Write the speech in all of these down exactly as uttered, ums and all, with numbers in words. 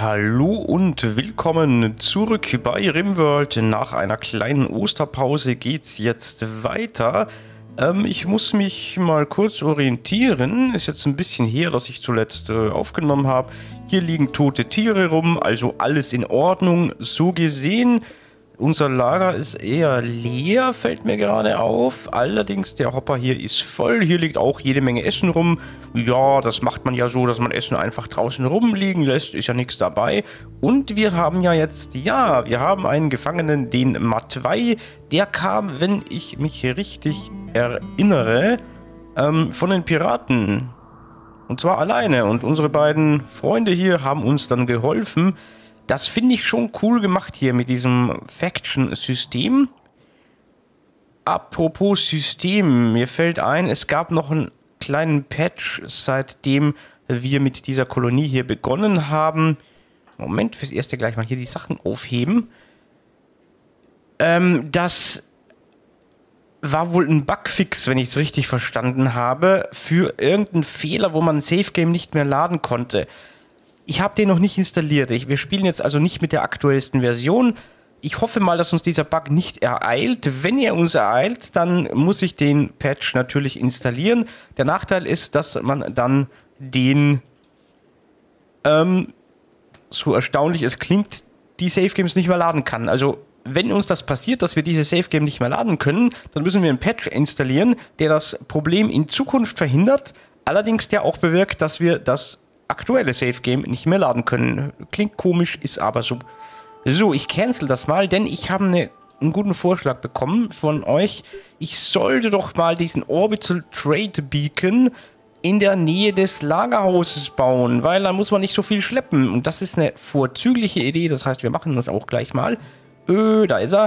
Hallo und willkommen zurück bei RimWorld. Nach einer kleinen Osterpause geht's jetzt weiter. Ähm, ich muss mich mal kurz orientieren. Ist jetzt ein bisschen her, dass ich zuletzt äh, aufgenommen habe. Hier liegen tote Tiere rum, also alles in Ordnung. So gesehen, unser Lager ist eher leer, fällt mir gerade auf. Allerdings, der Hopper hier ist voll. Hier liegt auch jede Menge Essen rum. Ja, das macht man ja so, dass man Essen einfach draußen rumliegen lässt. Ist ja nichts dabei. Und wir haben ja jetzt, ja, wir haben einen Gefangenen, den Matwei. Der kam, wenn ich mich richtig erinnere, ähm, von den Piraten. Und zwar alleine. Und unsere beiden Freunde hier haben uns dann geholfen. Das finde ich schon cool gemacht hier mit diesem Faction-System. Apropos System, mir fällt ein, es gab noch einen kleinen Patch, seitdem wir mit dieser Kolonie hier begonnen haben. Moment, fürs Erste gleich mal hier die Sachen aufheben. Ähm, das war wohl ein Bugfix, wenn ich es richtig verstanden habe, für irgendeinen Fehler, wo man Safe Game nicht mehr laden konnte. Ich habe den noch nicht installiert. Ich, wir spielen jetzt also nicht mit der aktuellsten Version. Ich hoffe mal, dass uns dieser Bug nicht ereilt. Wenn er uns ereilt, dann muss ich den Patch natürlich installieren. Der Nachteil ist, dass man dann den, ähm, so erstaunlich es klingt, die Safe Games nicht mehr laden kann. Also, wenn uns das passiert, dass wir diese Safe Game nicht mehr laden können, dann müssen wir einen Patch installieren, der das Problem in Zukunft verhindert. Allerdings der auch bewirkt, dass wir das aktuelle Safe Game nicht mehr laden können. Klingt komisch, ist aber so. So, ich cancel das mal, denn ich habe eine, einen guten Vorschlag bekommen von euch. Ich sollte doch mal diesen Orbital Trade Beacon in der Nähe des Lagerhauses bauen, weil dann muss man nicht so viel schleppen. Und das ist eine vorzügliche Idee, das heißt, wir machen das auch gleich mal. Öh, da ist er.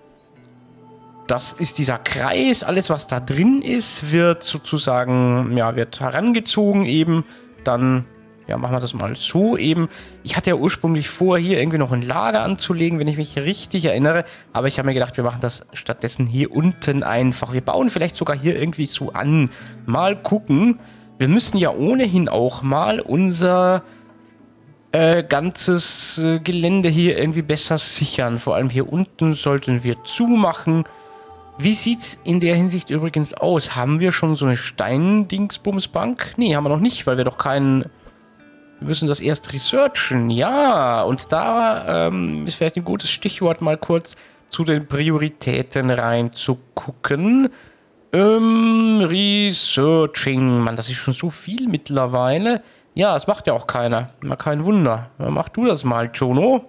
Das ist dieser Kreis, alles was da drin ist, wird sozusagen, ja, wird herangezogen eben, dann... Ja, machen wir das mal so eben. Ich hatte ja ursprünglich vor, hier irgendwie noch ein Lager anzulegen, wenn ich mich richtig erinnere. Aber ich habe mir gedacht, wir machen das stattdessen hier unten einfach. Wir bauen vielleicht sogar hier irgendwie so an. Mal gucken. Wir müssen ja ohnehin auch mal unser äh, ganzes äh, Gelände hier irgendwie besser sichern. Vor allem hier unten sollten wir zumachen. Wie sieht's in der Hinsicht übrigens aus? Haben wir schon so eine Stein-Dingsbumsbank? Nee, haben wir noch nicht, weil wir doch keinen... Wir müssen das erst researchen, ja. Und da ähm, ist vielleicht ein gutes Stichwort, mal kurz zu den Prioritäten reinzugucken. Ähm, Researching. Mann, das ist schon so viel mittlerweile. Ja, das macht ja auch keiner. Na, kein Wunder. Dann mach du das mal, Jono.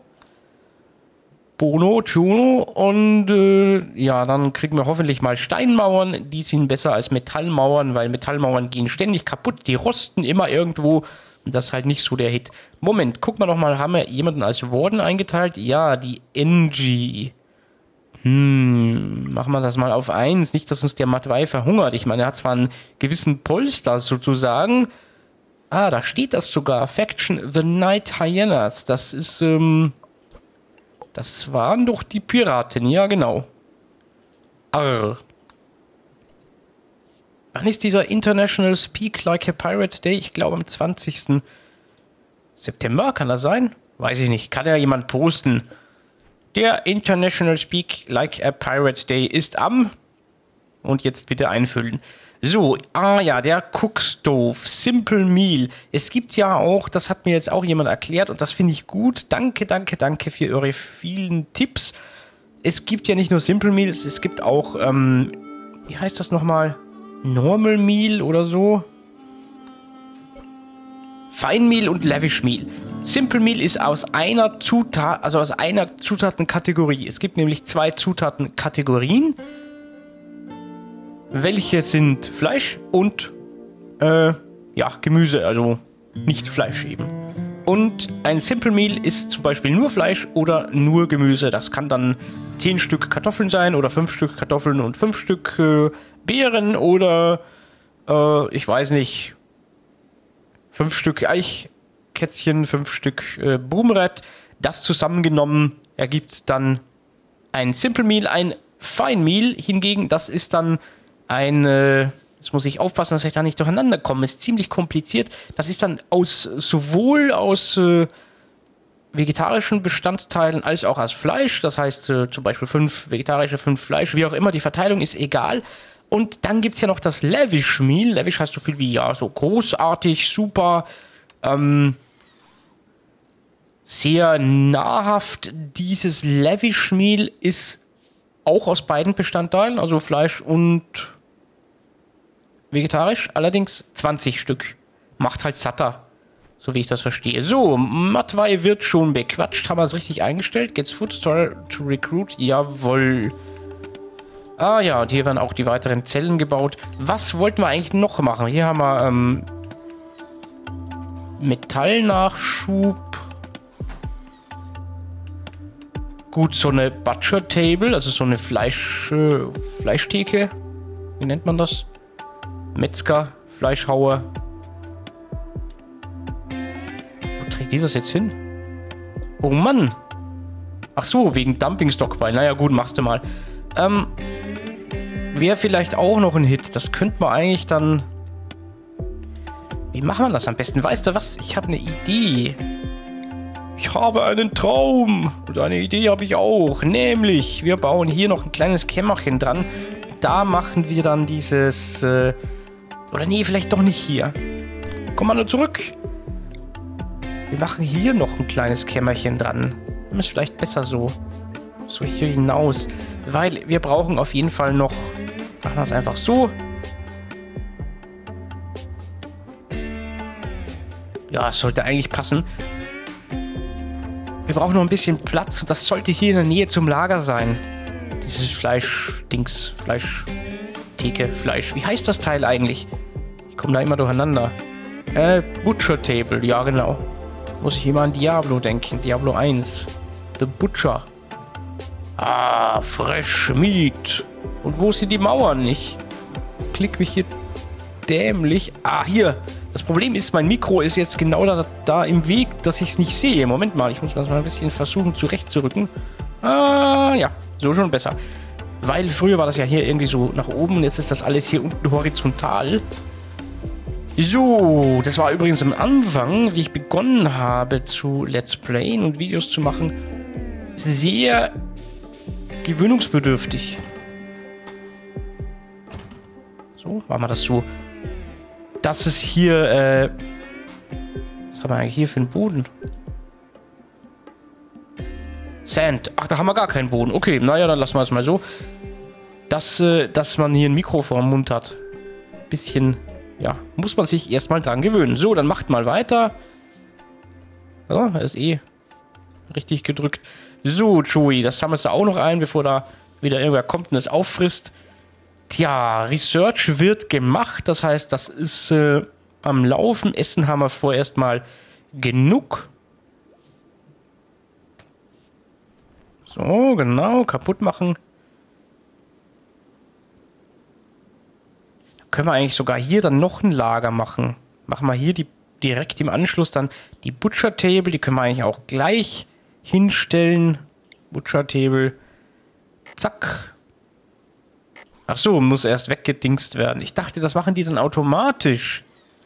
Bono, Juno. Und äh, ja, dann kriegen wir hoffentlich mal Steinmauern. Die sind besser als Metallmauern, weil Metallmauern gehen ständig kaputt. Die rosten immer irgendwo. Das ist halt nicht so der Hit. Moment, guck mal noch mal, haben wir jemanden als Warden eingeteilt? Ja, die N G. Hm, machen wir das mal auf eins. Nicht, dass uns der Matwei verhungert. Ich meine, er hat zwar einen gewissen Polster sozusagen. Ah, da steht das sogar. Faction The Night Hyenas. Das ist, ähm... Das waren doch die Piraten. Ja, genau. Arr. Wann ist dieser International Speak Like a Pirate Day? Ich glaube am zwanzigsten September, kann das sein? Weiß ich nicht. Kann ja jemand posten. Der International Speak Like a Pirate Day ist am... Und jetzt bitte einfüllen. So, ah ja, der Cookstove, Simple Meal. Es gibt ja auch, das hat mir jetzt auch jemand erklärt und das finde ich gut. Danke, danke, danke für eure vielen Tipps. Es gibt ja nicht nur Simple Meals, es gibt auch, ähm, wie heißt das nochmal? Normal Meal oder so. Fine Meal und Lavish Meal. Simple Meal ist aus einer Zutat, also aus einer Zutatenkategorie. Es gibt nämlich zwei Zutatenkategorien. Welche sind Fleisch und äh, ja, Gemüse, also nicht Fleisch eben. Und ein Simple Meal ist zum Beispiel nur Fleisch oder nur Gemüse. Das kann dann zehn Stück Kartoffeln sein oder fünf Stück Kartoffeln und fünf Stück äh, Beeren oder äh, ich weiß nicht, fünf Stück Eichkätzchen, fünf Stück äh, Boomrat. Das zusammengenommen ergibt dann ein Simple Meal. Ein Fine Meal hingegen, das ist dann ein, äh, jetzt muss ich aufpassen, dass ich da nicht durcheinander komme, ist ziemlich kompliziert. Das ist dann aus, sowohl aus äh, vegetarischen Bestandteilen als auch aus Fleisch. Das heißt äh, zum Beispiel fünf vegetarische, fünf Fleisch, wie auch immer. Die Verteilung ist egal. Und dann gibt es ja noch das Lavish Meal. Lavish heißt so viel wie, ja, so großartig, super, ähm, sehr nahrhaft. Dieses Lavish Meal ist auch aus beiden Bestandteilen, also Fleisch und vegetarisch, allerdings zwanzig Stück. Macht halt satter, so wie ich das verstehe. So, Matwei wird schon bequatscht. Haben wir es richtig eingestellt? Gets Food Store to Recruit? Jawohl. Ah ja, und hier werden auch die weiteren Zellen gebaut. Was wollten wir eigentlich noch machen? Hier haben wir ähm, Metallnachschub. Gut, so eine Butcher Table, also so eine Fleisch, äh, Fleischtheke. Wie nennt man das? Metzger, Fleischhauer. Wo trägt die das jetzt hin? Oh Mann. Ach so, wegen Dumping Stockpile. Naja gut, machst du mal. Ähm, wäre vielleicht auch noch ein Hit. Das könnte man eigentlich dann... Wie machen wir das am besten? Weißt du was? Ich habe eine Idee. Ich habe einen Traum. Und eine Idee habe ich auch. Nämlich, wir bauen hier noch ein kleines Kämmerchen dran. Da machen wir dann dieses... Äh, oder nee, vielleicht doch nicht hier. Komm mal nur zurück. Wir machen hier noch ein kleines Kämmerchen dran. Das ist vielleicht besser so. So hier hinaus. Weil wir brauchen auf jeden Fall noch... Machen wir es einfach so. Ja, es sollte eigentlich passen. Wir brauchen noch ein bisschen Platz und das sollte hier in der Nähe zum Lager sein. Dieses Fleisch-Dings, Fleisch-Theke, Fleisch. Wie heißt das Teil eigentlich? Ich komme da immer durcheinander. Äh, Butcher Table, ja genau. Muss ich immer an Diablo denken. Diablo eins. The Butcher. Ah, Fresh Meat. Und wo sind die Mauern nicht? Klick mich hier dämlich. Ah, hier. Das Problem ist, mein Mikro ist jetzt genau da, da im Weg, dass ich es nicht sehe. Moment mal, ich muss das mal ein bisschen versuchen zurechtzurücken. Ah, ja, so schon besser. Weil früher war das ja hier irgendwie so nach oben und jetzt ist das alles hier unten horizontal. So, das war übrigens am Anfang, wie ich begonnen habe zu Let's Playen und Videos zu machen, sehr gewöhnungsbedürftig. So, machen wir das so. Das ist hier, äh... Was haben wir eigentlich hier für einen Boden? Sand. Ach, da haben wir gar keinen Boden. Okay, naja, dann lassen wir es mal so. Dass, äh, dass man hier ein Mikro vor dem Mund hat. Bisschen, ja, muss man sich erstmal dran gewöhnen. So, dann macht mal weiter. Ja, er ist eh richtig gedrückt. So, Joey, das sammelst du auch noch ein, bevor da wieder irgendwer kommt und es auffrisst. Tja, Research wird gemacht. Das heißt, das ist äh, am Laufen. Essen haben wir vorerst mal genug. So, genau. Kaputt machen. Können wir eigentlich sogar hier dann noch ein Lager machen. Machen wir hier die, direkt im Anschluss dann die Butcher Table. Die können wir eigentlich auch gleich hinstellen. Butcher Table. Zack. Ach so, muss erst weggedingst werden. Ich dachte, das machen die dann automatisch.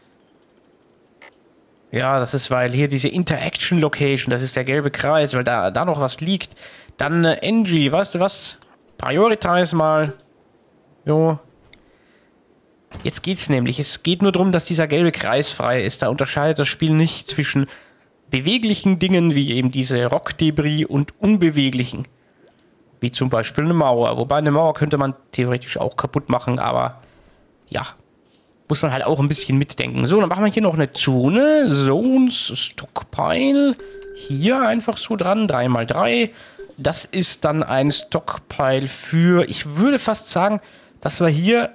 Ja, das ist, weil hier diese Interaction Location, das ist der gelbe Kreis, weil da, da noch was liegt. Dann äh, Engie, weißt du was? Prioritize mal. Jo. Jetzt geht's nämlich. Es geht nur darum, dass dieser gelbe Kreis frei ist. Da unterscheidet das Spiel nicht zwischen beweglichen Dingen, wie eben diese Rockdebris, und unbeweglichen. Wie zum Beispiel eine Mauer. Wobei eine Mauer könnte man theoretisch auch kaputt machen, aber ja, muss man halt auch ein bisschen mitdenken. So, dann machen wir hier noch eine Zone. Zones, Stockpile. Hier einfach so dran, drei mal drei. Das ist dann ein Stockpile für, ich würde fast sagen, dass wir hier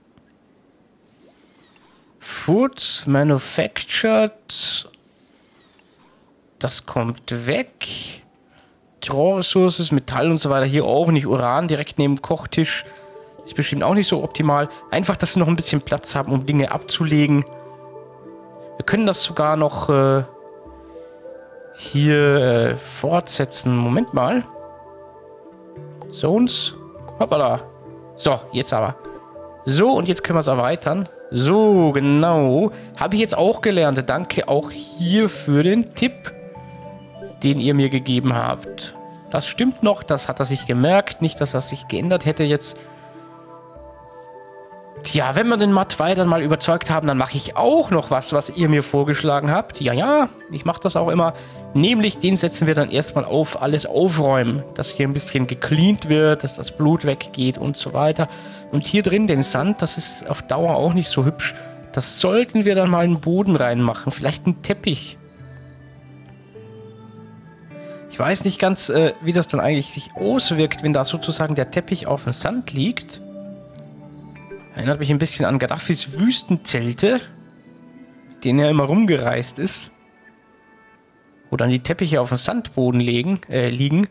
Food Manufactured, das kommt weg. Rohressourcen, Metall und so weiter hier auch nicht. Uran direkt neben dem Kochtisch ist bestimmt auch nicht so optimal. Einfach, dass sie noch ein bisschen Platz haben, um Dinge abzulegen. Wir können das sogar noch äh, hier äh, fortsetzen. Moment mal. Zones. Hoppala. So, jetzt aber. So, und jetzt können wir es erweitern. So, genau. Habe ich jetzt auch gelernt. Danke auch hier für den Tipp. den ihr mir gegeben habt. Das stimmt noch, das hat er sich gemerkt. Nicht, dass das sich geändert hätte jetzt. Tja, wenn wir den Matt zwei dann mal überzeugt haben, dann mache ich auch noch was, was ihr mir vorgeschlagen habt. Ja, ja, ich mache das auch immer. Nämlich, den setzen wir dann erstmal auf alles aufräumen. Dass hier ein bisschen gecleant wird, dass das Blut weggeht und so weiter. Und hier drin den Sand, das ist auf Dauer auch nicht so hübsch. Das sollten wir dann mal einen Boden reinmachen. Vielleicht einen Teppich. Ich weiß nicht ganz, äh, wie das dann eigentlich sich auswirkt, wenn da sozusagen der Teppich auf dem Sand liegt. Erinnert mich ein bisschen an Gaddafis Wüstenzelte, mit denen er immer rumgereist ist. Wo dann die Teppiche auf dem Sandboden legen, äh, liegen.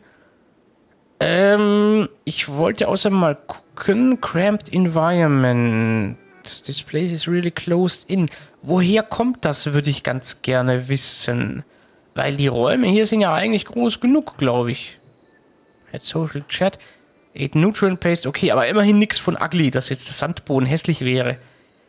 Ähm, ich wollte außerdem mal gucken. Cramped Environment. This place is really closed in. Woher kommt das, würde ich ganz gerne wissen. Weil die Räume hier sind ja eigentlich groß genug, glaube ich. Add Social Chat. Aid Nutrient Paste. Okay, aber immerhin nichts von Ugly, dass jetzt der Sandboden hässlich wäre.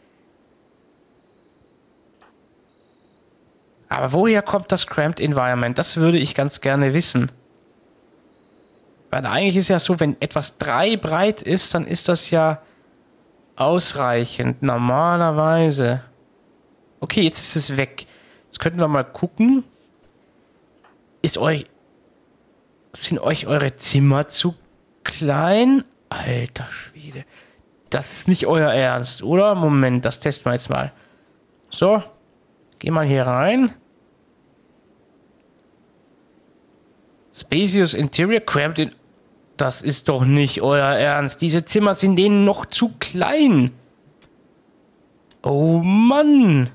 Aber woher kommt das Cramped Environment? Das würde ich ganz gerne wissen. Weil eigentlich ist ja so, wenn etwas drei breit ist, dann ist das ja ausreichend. Normalerweise. Okay, jetzt ist es weg. Jetzt könnten wir mal gucken. Ist euch... Sind euch eure Zimmer zu klein? Alter Schwede. Das ist nicht euer Ernst, oder? Moment, das testen wir jetzt mal. So. Geh mal hier rein. Spacious Interior Cramped in... Das ist doch nicht euer Ernst. Diese Zimmer sind denen noch zu klein. Oh Mann.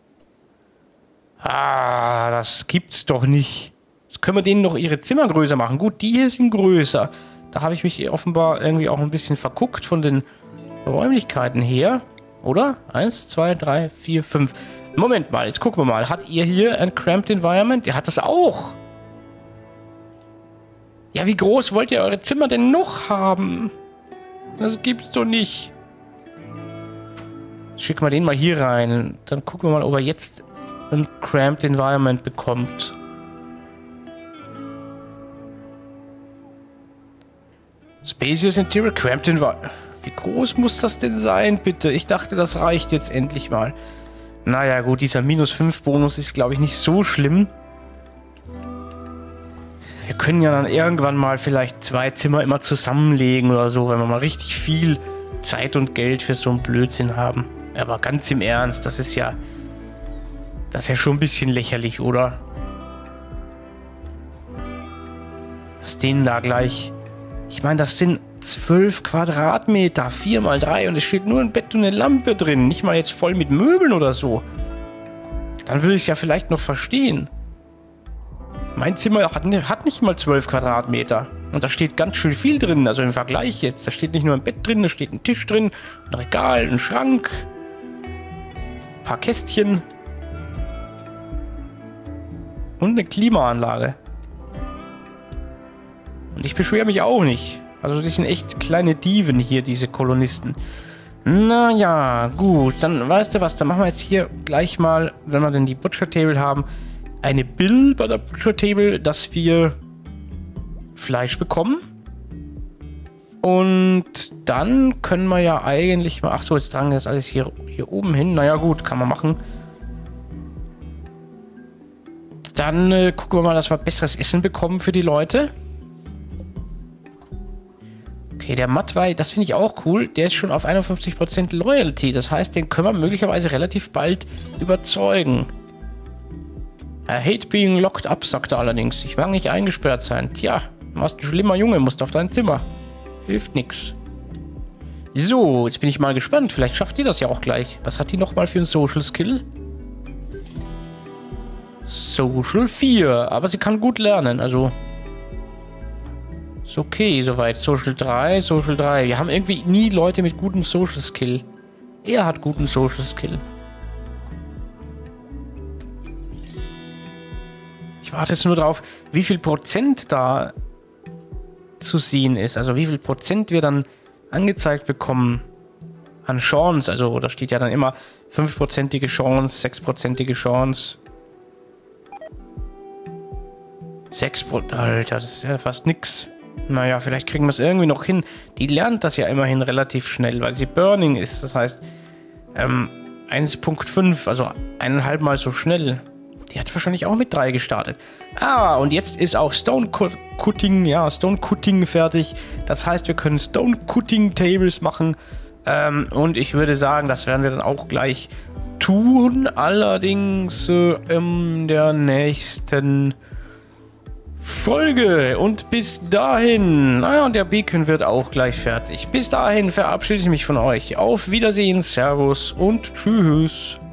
Ah, das gibt's doch nicht. Jetzt können wir denen noch ihre Zimmer größer machen. Gut, die hier sind größer. Da habe ich mich offenbar irgendwie auch ein bisschen verguckt von den Räumlichkeiten her. Oder? Eins, zwei, drei, vier, fünf. Moment mal, jetzt gucken wir mal. Hat ihr hier ein Cramped Environment? Der hat das auch. Ja, wie groß wollt ihr eure Zimmer denn noch haben? Das gibt's doch nicht. Schicken wir den mal hier rein. Dann gucken wir mal, ob er jetzt ein Cramped Environment bekommt. Spacious Interior Cramped Environment. Wie groß muss das denn sein, bitte? Ich dachte, das reicht jetzt endlich mal. Naja, gut, dieser minus fünf Bonus ist, glaube ich, nicht so schlimm. Wir können ja dann irgendwann mal vielleicht zwei Zimmer immer zusammenlegen oder so, wenn wir mal richtig viel Zeit und Geld für so einen Blödsinn haben. Aber ganz im Ernst, das ist ja... Das ist ja schon ein bisschen lächerlich, oder? Was denen da gleich... Ich meine, das sind zwölf Quadratmeter, vier mal drei und es steht nur ein Bett und eine Lampe drin. Nicht mal jetzt voll mit Möbeln oder so. Dann würde ich es ja vielleicht noch verstehen. Mein Zimmer hat, hat nicht mal zwölf Quadratmeter. Und da steht ganz schön viel drin, also im Vergleich jetzt. Da steht nicht nur ein Bett drin, da steht ein Tisch drin, ein Regal, ein Schrank, ein paar Kästchen und eine Klimaanlage. Und ich beschwere mich auch nicht. Also die sind echt kleine Dieven hier, diese Kolonisten. Naja, gut. Dann weißt du was, dann machen wir jetzt hier gleich mal, wenn wir denn die Butcher Table haben, eine Bill bei der Butcher Table, dass wir Fleisch bekommen. Und dann können wir ja eigentlich mal... Ach so, jetzt tragen wir das alles hier, hier oben hin. Naja, gut, kann man machen. Dann äh, gucken wir mal, dass wir besseres Essen bekommen für die Leute. Okay, der Matwei, das finde ich auch cool. Der ist schon auf einundfünfzig Prozent Loyalty. Das heißt, den können wir möglicherweise relativ bald überzeugen. I hate being locked up, sagt er allerdings. Ich mag nicht eingesperrt sein. Tja, du warst ein schlimmer Junge, musst auf dein Zimmer. Hilft nix. So, jetzt bin ich mal gespannt. Vielleicht schafft ihr das ja auch gleich. Was hat die nochmal für einen Social Skill? Social vier. Aber sie kann gut lernen, also... Ist okay, soweit. Social drei, Social drei. Wir haben irgendwie nie Leute mit gutem Social Skill. Er hat guten Social Skill. Ich warte jetzt nur drauf, wie viel Prozent da zu sehen ist. Also wie viel Prozent wir dann angezeigt bekommen an Chance. Also da steht ja dann immer fünf prozentige Chance, sechs prozentige Chance. sechs Prozent, Alter, das ist ja fast nix. Naja, vielleicht kriegen wir es irgendwie noch hin. Die lernt das ja immerhin relativ schnell, weil sie Burning ist. Das heißt, ähm, eins Komma fünf, also eineinhalb Mal so schnell. Die hat wahrscheinlich auch mit drei gestartet. Ah, und jetzt ist auch Stone Cutting, ja, Stone Cutting fertig. Das heißt, wir können Stone Cutting Tables machen. Ähm, und ich würde sagen, das werden wir dann auch gleich tun. Allerdings äh, in der nächsten Folge. Und bis dahin, naja, und der Beacon wird auch gleich fertig. Bis dahin verabschiede ich mich von euch. Auf Wiedersehen, Servus und Tschüss.